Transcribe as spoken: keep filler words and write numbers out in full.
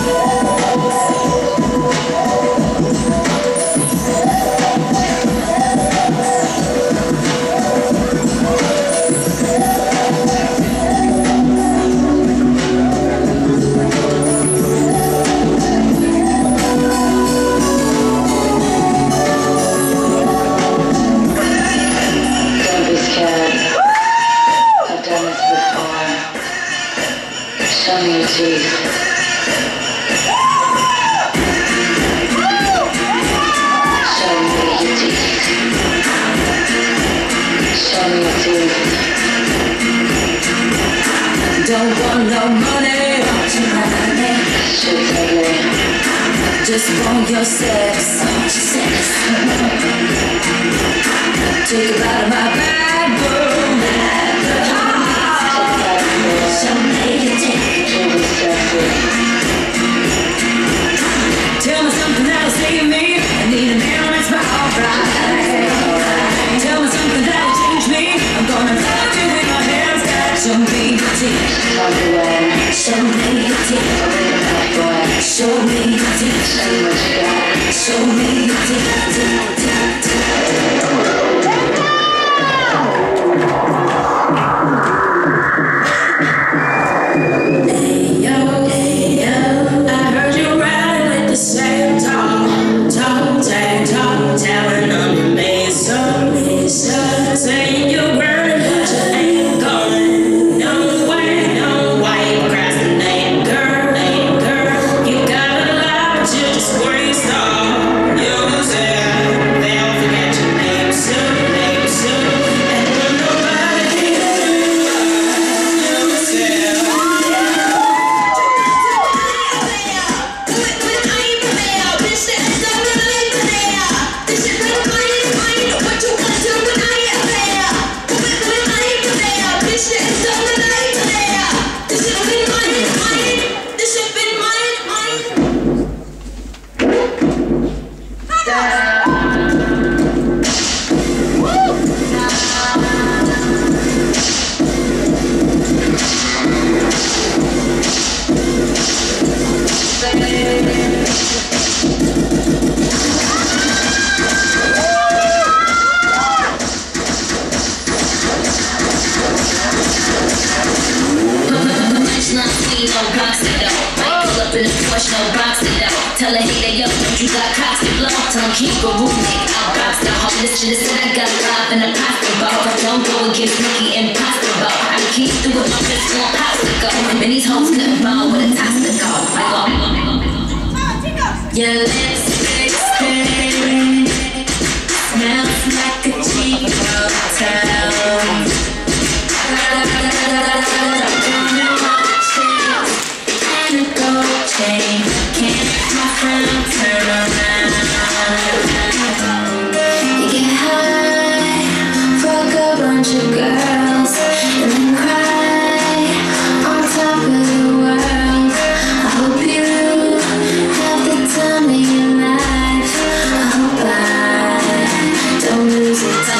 Show me your teeth. Show me your teeth. Show me your teeth. Don't want no money, want your money. Shit's ugly. Just want your sex, want your sex. Take it out of my bad room, bad room. Show me your teeth. Tell me something that'll save me. I need a man that's alright. Tell me something that'll change me. I'm gonna love you with my hands. Show me your teeth. Show me your teeth. Show me your teeth. Show me your no box it up. Tell a hater, yo, you got cops to blow. Tell him keep a roommate. I'll box the whole list. Should've said I got live in a pasta ball. But don't go against Nicky Impossible. I keep through with my fist on popsicle. And these hoes couldn't ball with a toxic go. I go. Your lipstick stain smells like a cheap hotel. Can't my friend turn around. You get high, fuck a bunch of girls, and then cry on top of the world. I hope you have the time of your life. I hope I don't lose it.